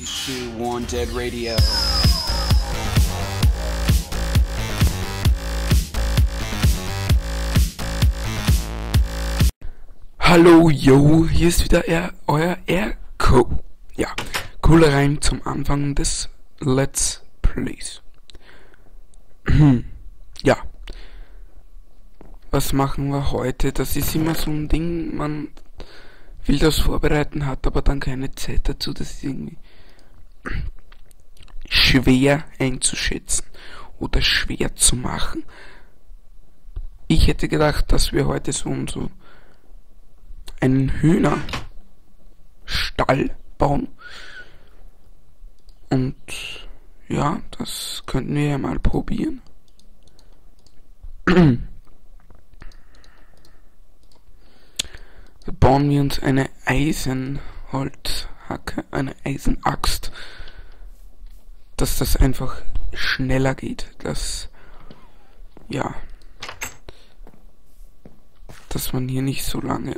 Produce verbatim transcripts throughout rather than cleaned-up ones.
two, one, Dead Radio. Hallo, yo, hier ist wieder er, euer Erko. Ja, cooler Reim zum Anfang des Let's Plays. Ja, was machen wir heute? Das ist immer so ein Ding, man will das vorbereiten, hat aber dann keine Zeit dazu, das ist irgendwie schwer einzuschätzen oder schwer zu machen. Ich hätte gedacht, dass wir heute so und so einen Hühnerstall bauen. Und ja, das könnten wir ja mal probieren. Da bauen wir uns eine Eisenholzhacke, eine Eisenaxt, dass das einfach schneller geht, dass ja, dass man hier nicht so lange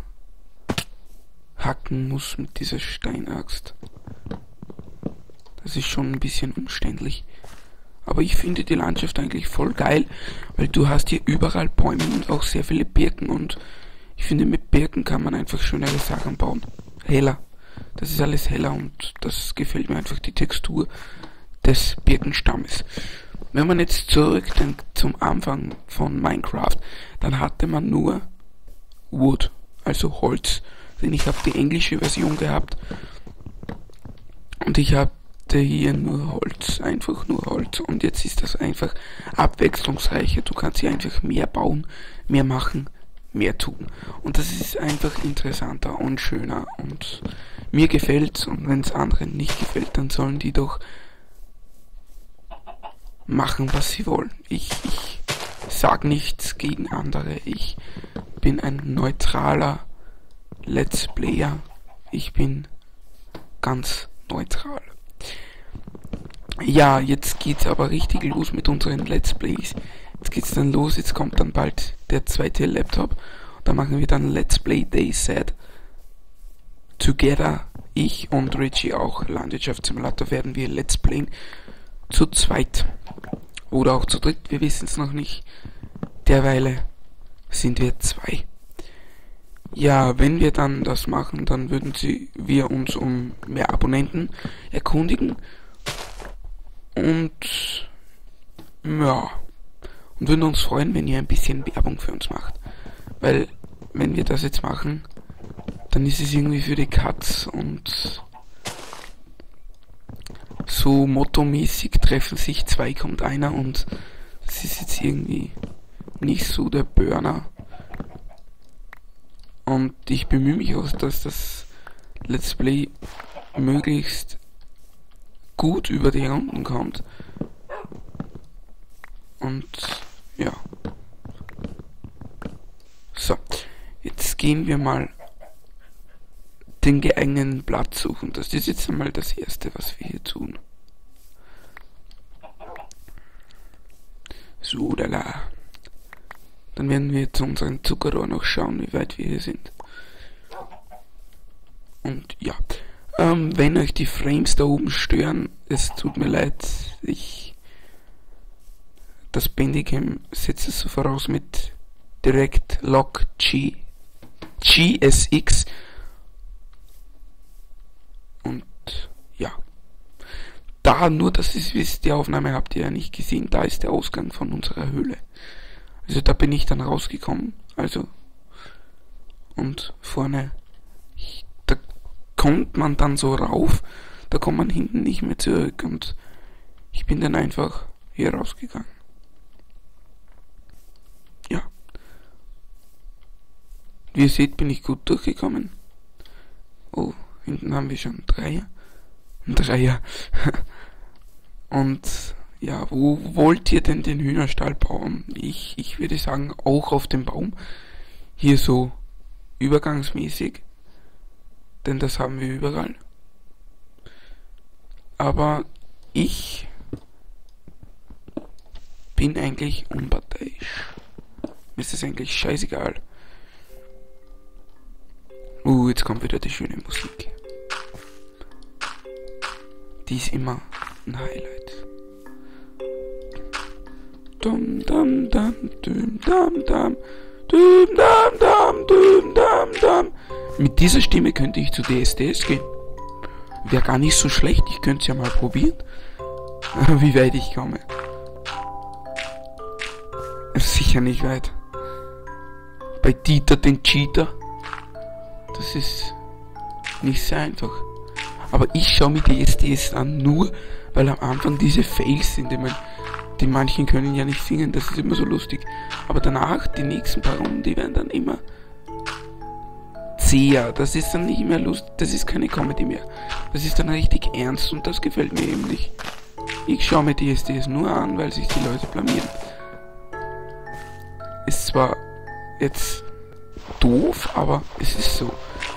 umhacken muss mit dieser Steinaxt. Das ist schon ein bisschen umständlich. Aber ich finde die Landschaft eigentlich voll geil, weil du hast hier überall Bäume und auch sehr viele Birken und ich finde, mit Birken kann man einfach schönere Sachen bauen. Heller. Das ist alles heller und das gefällt mir einfach, die Textur des Birkenstammes. Wenn man jetzt zurückdenkt zum Anfang von Minecraft, dann hatte man nur Wood, also Holz. Denn ich habe die englische Version gehabt und ich hatte hier nur Holz, einfach nur Holz. Und jetzt ist das einfach abwechslungsreicher. Du kannst hier einfach mehr bauen, mehr machen, mehr tun. Und das ist einfach interessanter und schöner und mir gefällt's. Und wenn es anderen nicht gefällt, dann sollen die doch machen, was sie wollen. Ich, ich sag nichts gegen andere. Ich bin ein neutraler Let's Player. Ich bin ganz neutral. Ja, jetzt geht's aber richtig los mit unseren Let's Plays. Jetzt geht's dann los, jetzt kommt dann bald der zweite Laptop. Da machen wir dann Let's Play Day Set. Together, ich und Richie auch, Landwirtschaftssimulator, werden wir Let's Playen. Zu zweit. Oder auch zu dritt, wir wissen es noch nicht. Derweile sind wir zwei. Ja, wenn wir dann das machen, dann würden sie, wir uns um mehr Abonnenten erkundigen. Und ja, und würden uns freuen, wenn ihr ein bisschen Werbung für uns macht. Weil, wenn wir das jetzt machen, dann ist es irgendwie für die Katz und so mottomäßig treffen sich zwei, kommt einer und das ist jetzt irgendwie nicht so der Burner. Und ich bemühe mich auch, dass das Let's Play möglichst gut über die Runden kommt. Und ja. So, jetzt gehen wir mal den geeigneten Platz suchen. Das ist jetzt einmal das Erste, was wir hier tun. So, lala. Dann werden wir zu unserem Zuckerrohr noch schauen, wie weit wir hier sind. Und ja, ähm, wenn euch die Frames da oben stören, es tut mir leid, ich das Bandicam setzt es so voraus mit Direct Lock G G S X und ja, da nur, dass ihr wisst, die Aufnahme habt ihr ja nicht gesehen, da ist der Ausgang von unserer Höhle. Also da bin ich dann rausgekommen, also und vorne, ich, da kommt man dann so rauf, da kommt man hinten nicht mehr zurück und ich bin dann einfach hier rausgegangen. Ja. Wie ihr seht, bin ich gut durchgekommen. Oh, hinten haben wir schon Dreier. Ein Dreier. Und ja, wo wollt ihr denn den Hühnerstall bauen? Ich, ich würde sagen, auch auf dem Baum. Hier so übergangsmäßig. Denn das haben wir überall. Aber ich bin eigentlich unparteiisch. Mir ist das eigentlich scheißegal. Uh, jetzt kommt wieder die schöne Musik. die ist immer ein Highlight. Dum dum dum dum dum dum dum dum dum dum dum dum. Mit dieser Stimme könnte ich zu D S D S gehen. Wäre gar nicht so schlecht, ich könnte es ja mal probieren. Wie weit ich komme. Sicher nicht weit. Bei Dieter den Cheater. Das ist nicht sehr einfach. Aber ich schaue mir D S D S an, nur weil am Anfang diese Fails sind, die, man, die manchen können ja nicht singen, das ist immer so lustig. Aber danach, die nächsten paar Runden, die werden dann immer zäher. Das ist dann nicht mehr lustig, das ist keine Comedy mehr. Das ist dann richtig ernst und das gefällt mir eben nicht. Ich schaue mir D S D S nur an, weil sich die Leute blamieren. Ist zwar jetzt doof, aber es ist so.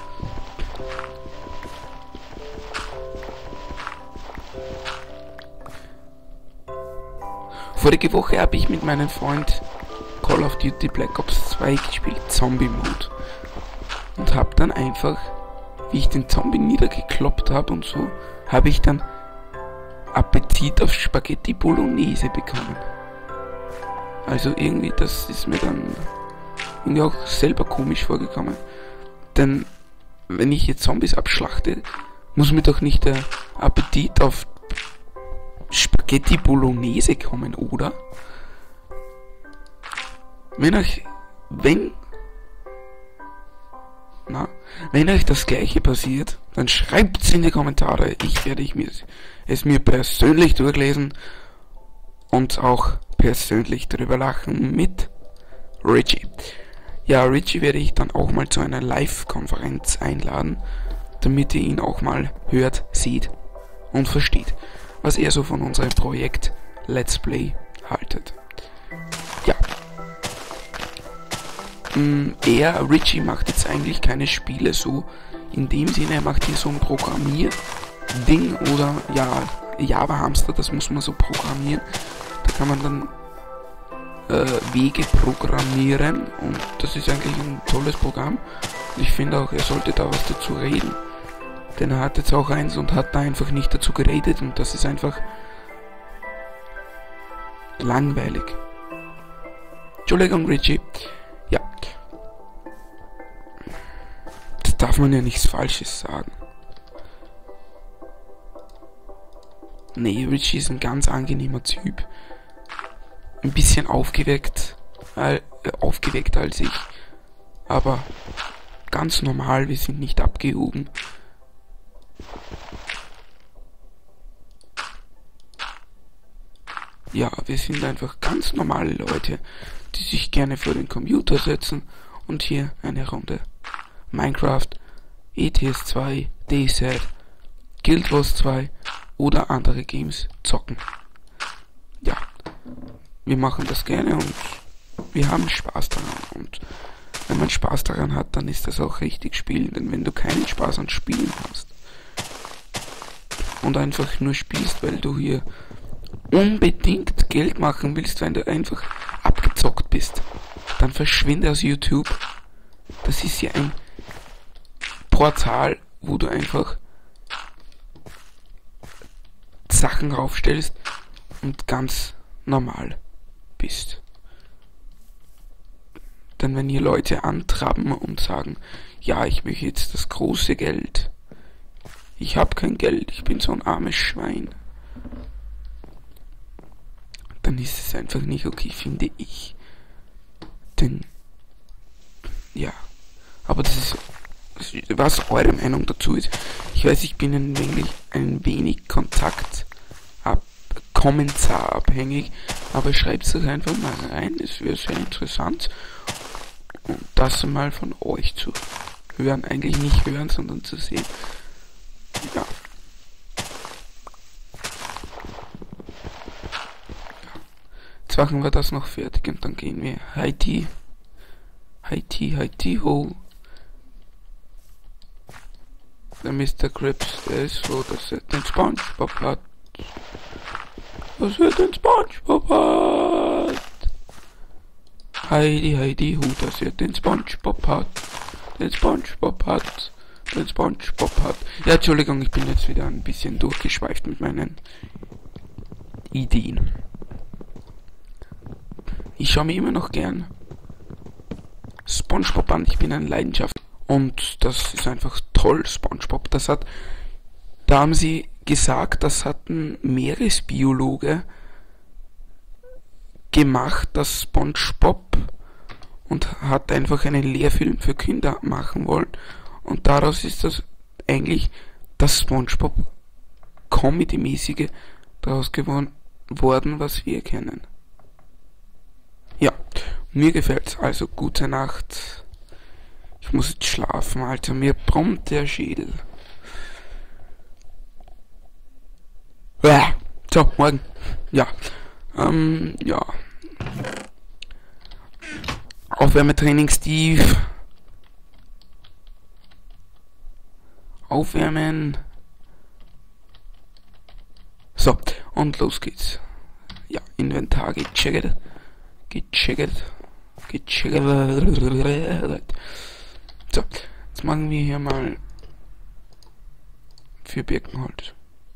Vorige Woche habe ich mit meinem Freund Call of Duty Black Ops zwei gespielt, Zombie Mode. Und habe dann einfach, wie ich den Zombie niedergekloppt habe und so, habe ich dann Appetit auf Spaghetti Bolognese bekommen. Also irgendwie, das ist mir dann irgendwie auch selber komisch vorgekommen. Denn wenn ich jetzt Zombies abschlachte, muss mir doch nicht der Appetit auf Spaghetti Bolognese kommen, oder? Wenn euch, wenn, na, wenn euch das Gleiche passiert, dann schreibt's in die Kommentare. Ich werde ich mir, es mir persönlich durchlesen und auch persönlich drüber lachen mit Richie. Ja, Richie werde ich dann auch mal zu einer Live-Konferenz einladen, damit ihr ihn auch mal hört, sieht und versteht, was er so von unserem Projekt Let's Play haltet. Ja. Mm, er, Richie, macht jetzt eigentlich keine Spiele so in dem Sinne, er macht hier so ein Programmierding oder ja, Java Hamster, das muss man so programmieren. Da kann man dann äh, Wege programmieren und das ist eigentlich ein tolles Programm. Und ich finde auch, er sollte da was dazu reden. Denn er hat jetzt auch eins und hat da einfach nicht dazu geredet und das ist einfach langweilig. Entschuldigung, Richie. Ja. Das darf man ja nichts Falsches sagen. Nee, Richie ist ein ganz angenehmer Typ. Ein bisschen aufgeweckt, äh, aufgeweckt als ich. Aber ganz normal, wir sind nicht abgehoben. Ja, wir sind einfach ganz normale Leute, die sich gerne vor den Computer setzen und hier eine Runde Minecraft, E T S zwei, D Z, Guild Wars zwei oder andere Games zocken. Ja, wir machen das gerne und wir haben Spaß daran. Und wenn man Spaß daran hat, dann ist das auch richtig Spielen. Denn wenn du keinen Spaß an Spielen hast und einfach nur spielst, weil du hier unbedingt Geld machen willst, wenn du einfach abgezockt bist, dann verschwinde aus YouTube. Das ist ja ein Portal, wo du einfach Sachen raufstellst und ganz normal bist. Denn wenn hier Leute antraben und sagen, ja, ich möchte jetzt das große Geld, ich habe kein Geld, ich bin so ein armes Schwein, dann ist es einfach nicht okay, finde ich. Denn, ja, aber das ist, was eure Meinung dazu ist. Ich weiß, ich bin ein wenig, ein wenig Kontakt ab, kommentarabhängig, aber schreibt es einfach mal rein, es wäre sehr interessant. Und das mal von euch zu hören, eigentlich nicht hören, sondern zu sehen. Ja. Jetzt machen wir das noch fertig und dann gehen wir. Hi-Ti. Hi-Ti, Hi-Ti, ho. Der Mister Krabs, der ist so, dass er den Spongebob hat. Dass er den Spongebob hat. Heidi, Heidi, hu, dass er den Spongebob hat. Den Spongebob hat. wenn SpongeBob hat. Ja, Entschuldigung, ich bin jetzt wieder ein bisschen durchgeschweift mit meinen Ideen. Ich schaue mir immer noch gern SpongeBob an. Ich bin ein Leidenschaft. Und das ist einfach toll, SpongeBob. Das hat, da haben sie gesagt, das hat ein Meeresbiologe gemacht, das SpongeBob, und hat einfach einen Lehrfilm für Kinder machen wollen. Und daraus ist das eigentlich das SpongeBob Comedy-mäßige daraus geworden, was wir kennen. Ja, mir gefällt's. Also gute Nacht. Ich muss jetzt schlafen, Alter. Mir brummt der Schädel. Ja, so, morgen. Ja. Ähm, ja. Aufwärmetraining, Steve. Aufwärmen. So, und los geht's. Ja, Inventar gecheckt. Gecheckt. Gecheckt. So, jetzt machen wir hier mal für Birkenholz.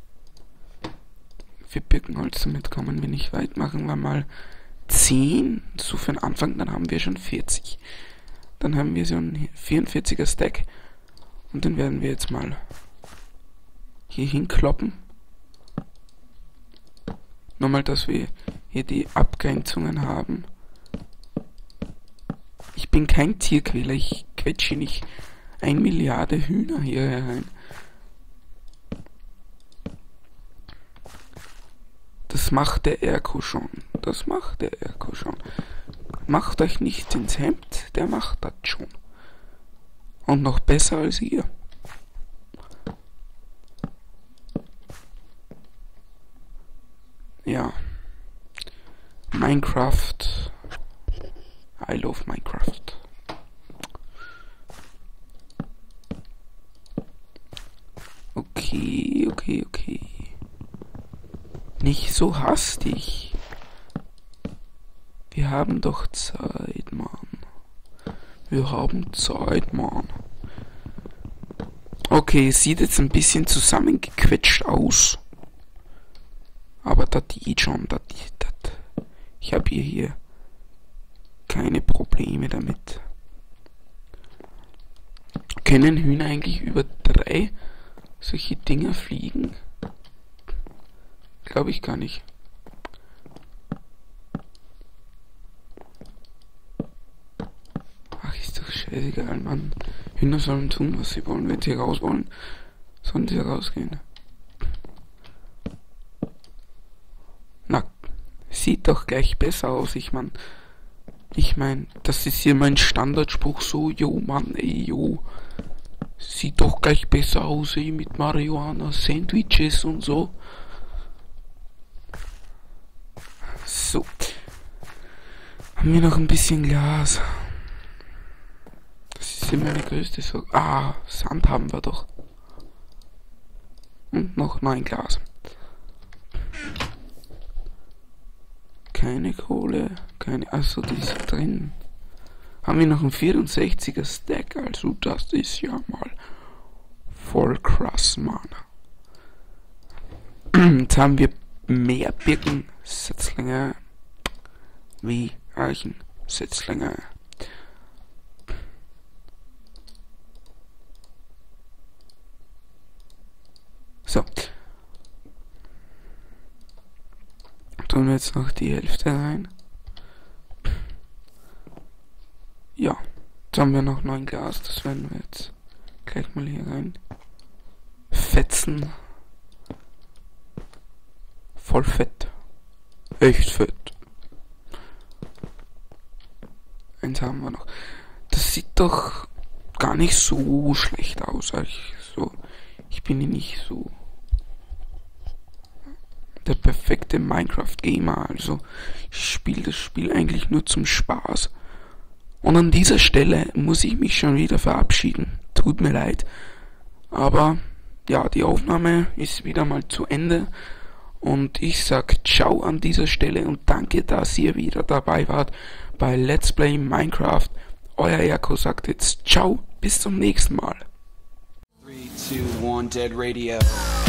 Für Birkenholz, damit kommen wir nicht weit. Machen wir mal zehn, so für den Anfang, dann haben wir schon vierzig. Dann haben wir so einen vierundvierziger Stack. Und den werden wir jetzt mal hier hinkloppen. Nur mal, dass wir hier die Abgrenzungen haben. Ich bin kein Tierquäler, ich quetsche nicht ein Milliarde Hühner hier herein. Das macht der Erko schon. Das macht der Erko schon. Macht euch nicht ins Hemd, der macht das schon. Und noch besser als ihr. Ja. Minecraft. I love Minecraft. Okay, okay, okay. Nicht so hastig. Wir haben doch Zeit, Mann. Wir haben Zeit, Mann. Okay, sieht jetzt ein bisschen zusammengequetscht aus. Aber das geht schon, das, das. Ich habe hier, hier keine Probleme damit. Können Hühner eigentlich über drei solche Dinger fliegen? Glaube ich gar nicht. Ach, ist doch scheißegal, Mann. Hühner sollen tun, was sie wollen. Wenn sie raus wollen, sollen sie rausgehen. Na, sieht doch gleich besser aus, ich mein. Ich mein, das ist hier mein Standardspruch so, jo Mann, ey, jo. Sieht doch gleich besser aus, ey, mit Marihuana, Sandwiches und so. So. Haben wir noch ein bisschen Glas? Das ist immer meine größte Sorge. Ah, Sand haben wir doch. Und noch mein Glas. Keine Kohle, keine, also die ist drin. Haben wir noch einen vierundsechziger Stack, also das ist ja mal voll krass, Mann. Jetzt haben wir mehr Birkensetzlinge wie Eichensetzlinge. So. Tun wir jetzt noch die Hälfte rein. Ja. Jetzt haben wir noch neun Glas, das werden wir jetzt gleich mal hier rein fetzen. Voll fett. Echt fett. Eins haben wir noch. Das sieht doch gar nicht so schlecht aus. Ich, so, ich bin hier nicht so der perfekte Minecraft-Gamer. Also ich spiele das Spiel eigentlich nur zum Spaß. Und an dieser Stelle muss ich mich schon wieder verabschieden. Tut mir leid. Aber ja, die Aufnahme ist wieder mal zu Ende. Und ich sag ciao an dieser Stelle und danke, dass ihr wieder dabei wart bei Let's Play Minecraft. Euer Erko sagt jetzt ciao, bis zum nächsten Mal. to Wanted Radio.